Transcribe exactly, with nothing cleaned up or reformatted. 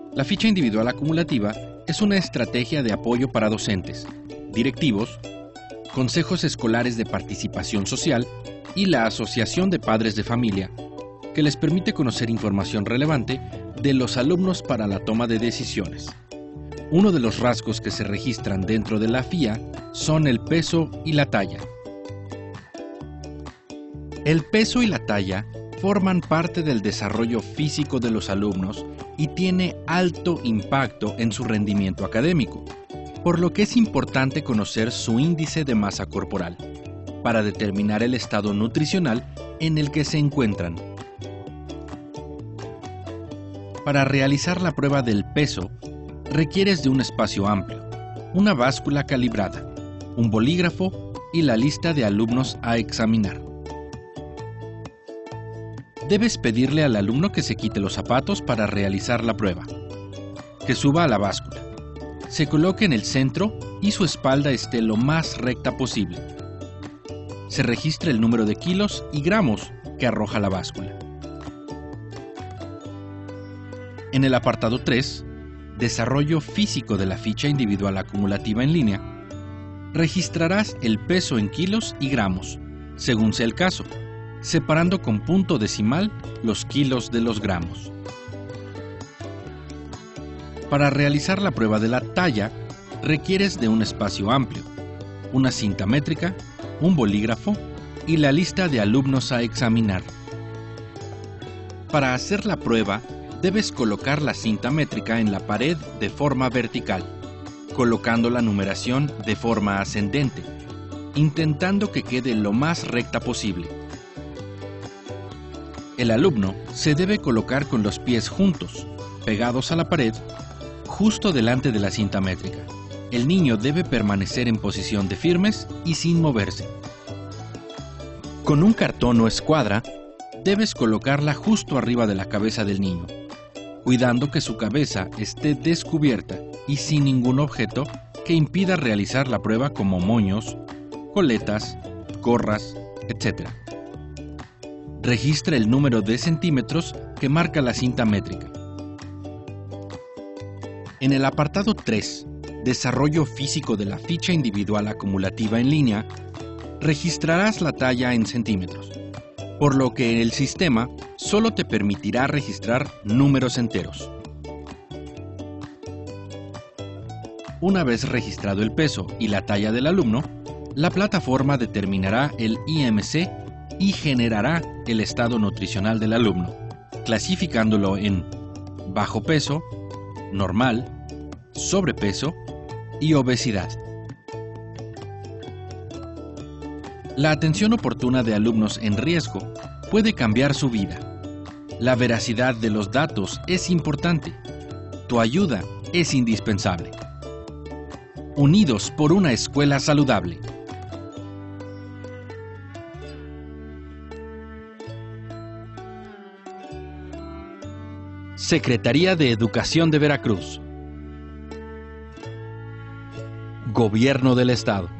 La ficha individual acumulativa es una estrategia de apoyo para docentes, directivos, consejos escolares de participación social y la Asociación de Padres de Familia, que les permite conocer información relevante de los alumnos para la toma de decisiones. Uno de los rasgos que se registran dentro de la F I A son el peso y la talla. El peso y la talla forman parte del desarrollo físico de los alumnos y tiene alto impacto en su rendimiento académico, por lo que es importante conocer su índice de masa corporal para determinar el estado nutricional en el que se encuentran. Para realizar la prueba del peso, requieres de un espacio amplio, una báscula calibrada, un bolígrafo y la lista de alumnos a examinar. Debes pedirle al alumno que se quite los zapatos para realizar la prueba, que suba a la báscula, se coloque en el centro y su espalda esté lo más recta posible. Se registra el número de kilos y gramos que arroja la báscula. En el apartado tres, Desarrollo físico de la ficha individual acumulativa en línea, registrarás el peso en kilos y gramos, según sea el caso, separando con punto decimal los kilos de los gramos. Para realizar la prueba de la talla, requieres de un espacio amplio, una cinta métrica, un bolígrafo y la lista de alumnos a examinar. Para hacer la prueba, debes colocar la cinta métrica en la pared de forma vertical, colocando la numeración de forma ascendente, intentando que quede lo más recta posible. El alumno se debe colocar con los pies juntos, pegados a la pared, justo delante de la cinta métrica. El niño debe permanecer en posición de firmes y sin moverse. Con un cartón o escuadra, debes colocarla justo arriba de la cabeza del niño, cuidando que su cabeza esté descubierta y sin ningún objeto que impida realizar la prueba como moños, coletas, gorras, etcétera. Registra el número de centímetros que marca la cinta métrica. En el apartado tres, Desarrollo físico de la ficha individual acumulativa en línea, registrarás la talla en centímetros, por lo que el sistema solo te permitirá registrar números enteros. Una vez registrado el peso y la talla del alumno, la plataforma determinará el I M C y generará el estado nutricional del alumno, clasificándolo en bajo peso, normal, sobrepeso y obesidad. La atención oportuna de alumnos en riesgo puede cambiar su vida. La veracidad de los datos es importante. Tu ayuda es indispensable. Unidos por una escuela saludable. Secretaría de Educación de Veracruz. Gobierno del Estado.